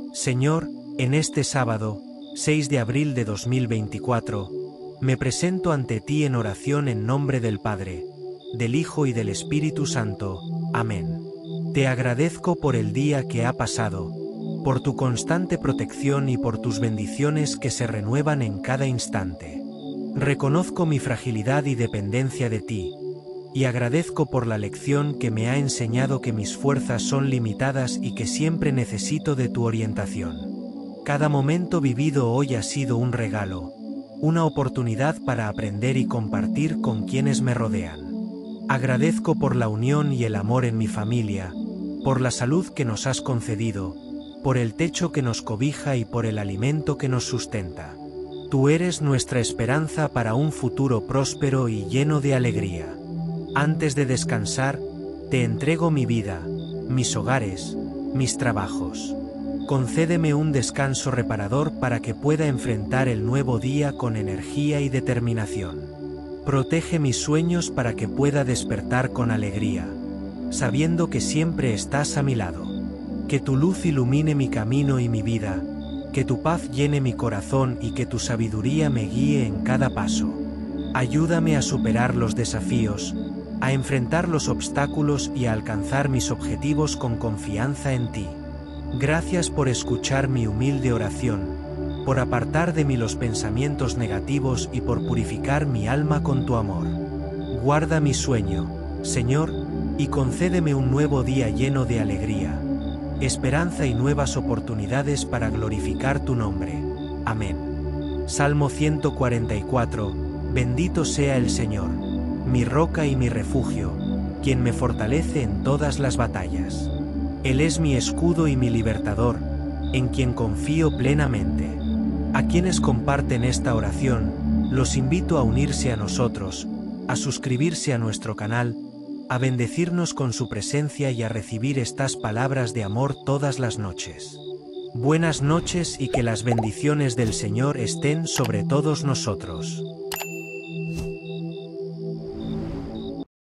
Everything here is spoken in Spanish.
Señor, en este sábado, 6 de abril de 2024, me presento ante ti en oración en nombre del Padre, del Hijo y del Espíritu Santo. Amén. Te agradezco por el día que ha pasado, por tu constante protección y por tus bendiciones que se renuevan en cada instante. Reconozco mi fragilidad y dependencia de ti, y agradezco por la lección que me ha enseñado que mis fuerzas son limitadas y que siempre necesito de tu orientación. Cada momento vivido hoy ha sido un regalo, una oportunidad para aprender y compartir con quienes me rodean. Agradezco por la unión y el amor en mi familia, por la salud que nos has concedido, por el techo que nos cobija y por el alimento que nos sustenta. Tú eres nuestra esperanza para un futuro próspero y lleno de alegría. Antes de descansar, te entrego mi vida, mis hogares, mis trabajos. Concédeme un descanso reparador para que pueda enfrentar el nuevo día con energía y determinación. Protege mis sueños para que pueda despertar con alegría, sabiendo que siempre estás a mi lado. Que tu luz ilumine mi camino y mi vida, que tu paz llene mi corazón y que tu sabiduría me guíe en cada paso. Ayúdame a superar los desafíos, a enfrentar los obstáculos y a alcanzar mis objetivos con confianza en ti. Gracias por escuchar mi humilde oración, por apartar de mí los pensamientos negativos y por purificar mi alma con tu amor. Guarda mi sueño, Señor, y concédeme un nuevo día lleno de alegría, esperanza y nuevas oportunidades para glorificar tu nombre. Amén. Salmo 144. Bendito sea el Señor, mi roca y mi refugio, quien me fortalece en todas las batallas. Él es mi escudo y mi libertador, en quien confío plenamente. A quienes comparten esta oración, los invito a unirse a nosotros, a suscribirse a nuestro canal, a bendecirnos con su presencia y a recibir estas palabras de amor todas las noches. Buenas noches y que las bendiciones del Señor estén sobre todos nosotros.